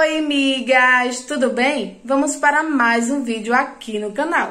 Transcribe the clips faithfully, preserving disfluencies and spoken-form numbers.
Oi, amigas! Tudo bem? Vamos para mais um vídeo aqui no canal.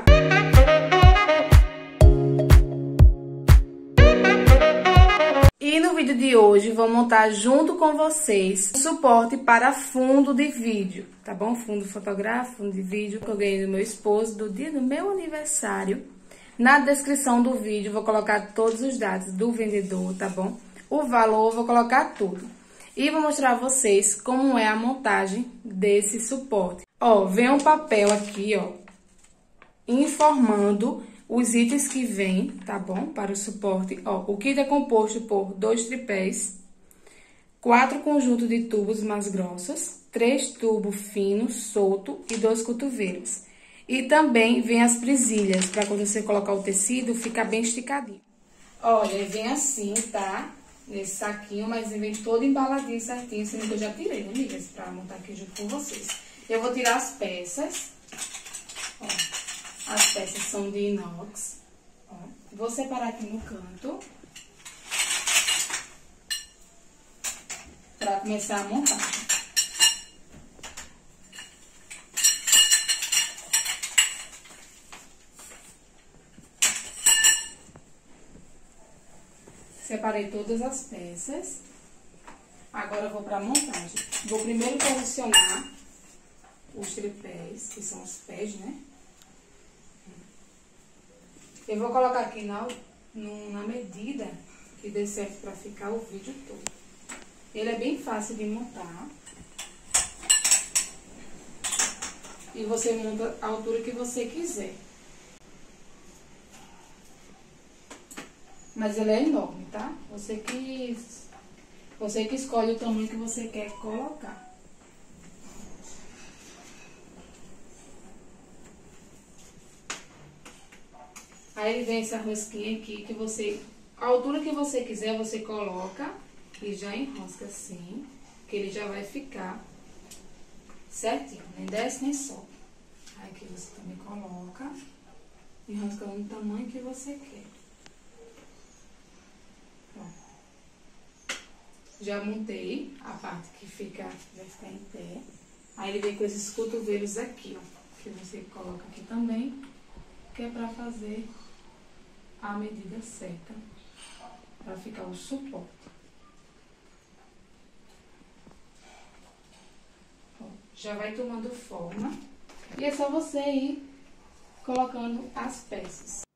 E no vídeo de hoje vou montar junto com vocês um suporte para fundo de vídeo, tá bom? Fundo fotográfico, fundo de vídeo que eu ganhei do meu esposo do dia do meu aniversário. Na descrição do vídeo vou colocar todos os dados do vendedor, tá bom? O valor vou colocar tudo. E vou mostrar a vocês como é a montagem desse suporte. Ó, vem um papel aqui, ó, informando os itens que vem, tá bom? Para o suporte. Ó, o kit é composto por dois tripés, quatro conjuntos de tubos mais grossos, três tubos finos, solto e dois cotovelos. E também vem as presilhas, para quando você colocar o tecido, ficar bem esticadinho. Olha, vem assim, tá? Nesse saquinho, mas vem todo embaladinho certinho, sendo que eu já tirei, né, amigas? Pra montar aqui junto com vocês. Eu vou tirar as peças. Ó, as peças são de inox. Ó, vou separar aqui no canto. Pra começar a montar. Separei todas as peças. Agora eu vou para a montagem. Vou primeiro posicionar os tripés, que são os pés, né? Eu vou colocar aqui na, na medida que dê certo para ficar o vídeo todo. Ele é bem fácil de montar. E você monta a altura que você quiser. Mas ele é enorme, tá? Você que, você que escolhe o tamanho que você quer colocar. Aí vem essa rosquinha aqui, que você... A altura que você quiser, você coloca e já enrosca assim, que ele já vai ficar certinho, nem desce nem sobe. Aí aqui você também coloca, enrosca no tamanho que você quer. Já montei a parte que fica, vai ficar em pé. Aí ele vem com esses cotovelos aqui, ó, que você coloca aqui também, que é pra fazer a medida certa, pra ficar o suporte. Ó, já vai tomando forma, e é só você ir colocando as peças.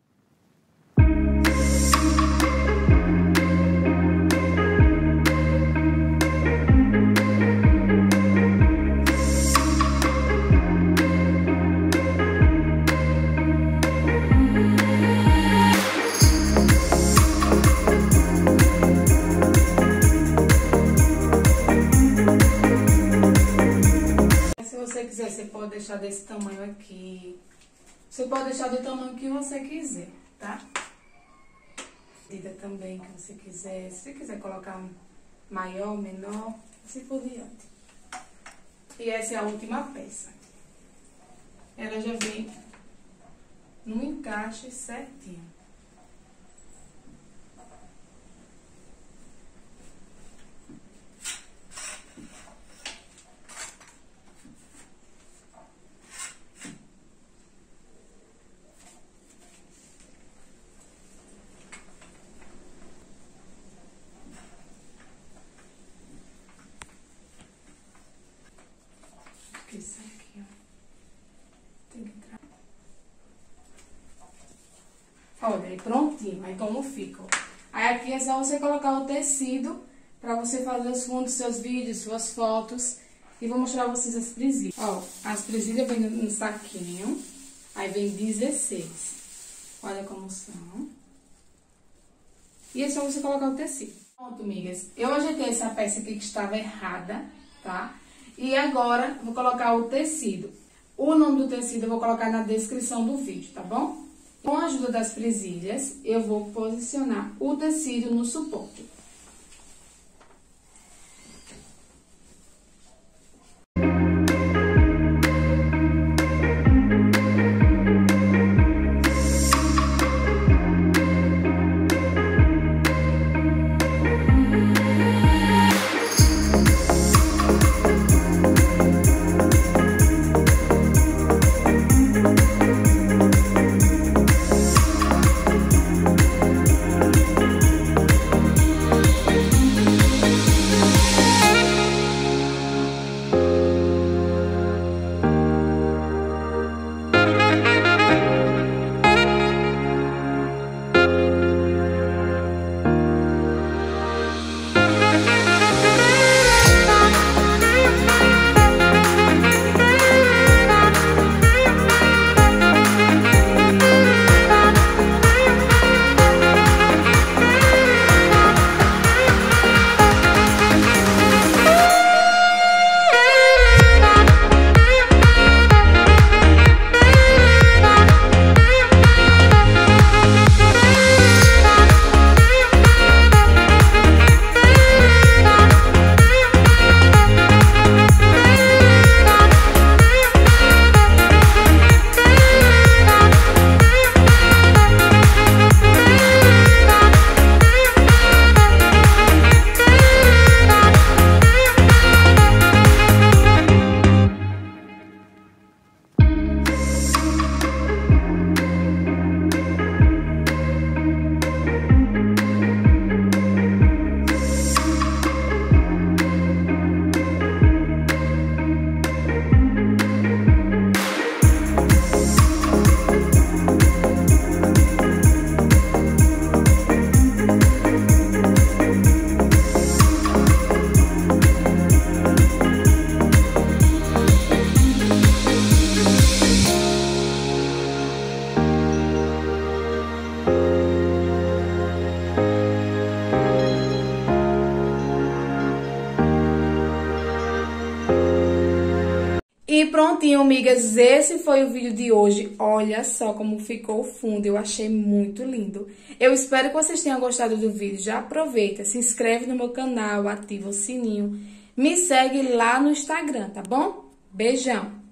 Você pode deixar desse tamanho aqui. Você pode deixar do tamanho que você quiser, tá? Medida também que você quiser. Se você quiser colocar maior, menor, assim por diante. E essa é a última peça. Ela já vem no encaixe certinho. Isso aqui, ó. Tem que entrar. Olha, aí prontinho. Aí como fica, ó. Aí aqui é só você colocar o tecido pra você fazer os fundos dos seus vídeos, suas fotos. E vou mostrar pra vocês as presilhas. Ó, as presilhas vêm no saquinho. Aí vem dezesseis. Olha como são. E é só você colocar o tecido. Pronto, amigas. Eu ajeitei essa peça aqui que estava errada, tá? E agora, vou colocar o tecido. O nome do tecido eu vou colocar na descrição do vídeo, tá bom? Com a ajuda das presilhas, eu vou posicionar o tecido no suporte. E prontinho, amigas, esse foi o vídeo de hoje. Olha só como ficou o fundo, eu achei muito lindo. Eu espero que vocês tenham gostado do vídeo. Já aproveita, se inscreve no meu canal, ativa o sininho. Me segue lá no Instagram, tá bom? Beijão!